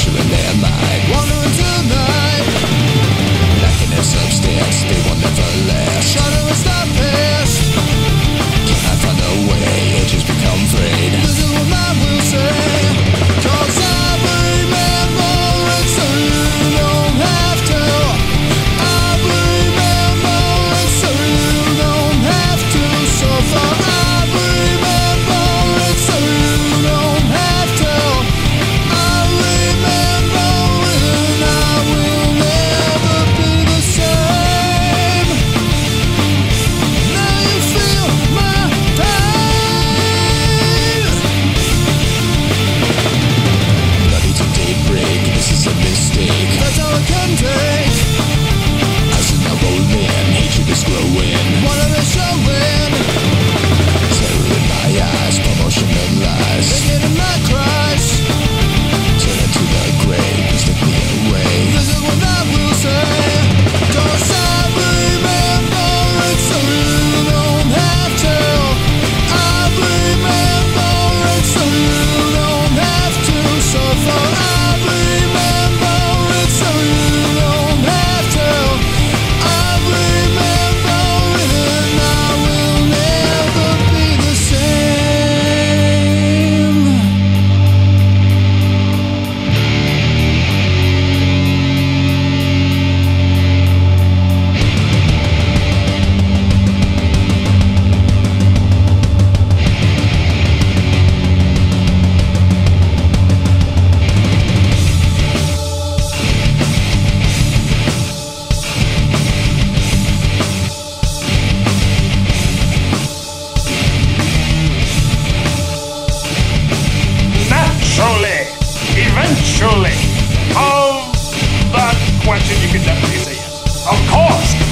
torturing their mind. Wandering tonight, lacking their substance, they will never last. Shadow is the past, cannot find a way, it just become frayed. This is what I will say, 'cause I remember it so you don't have to. I remember it so you don't have to suffer. I remember it so you don't have to. I remember it and I will never be the same. Now you feel my pain. Bloody to daybreak, this is a mistake. That's all I can take. As in I roll in, hatred is growing. What are they showing? Terror in my eyes, promotional lies. Thinking in my cries, turn into the grave, please take me away. This is what I will say, 'cause I remember it so you don't have to. I remember it so you don't have to suffer. I remember it so you don't have to. I remember it and I will never be the same. Naturally, eventually. Oh, that question you could definitely say yes. Of course.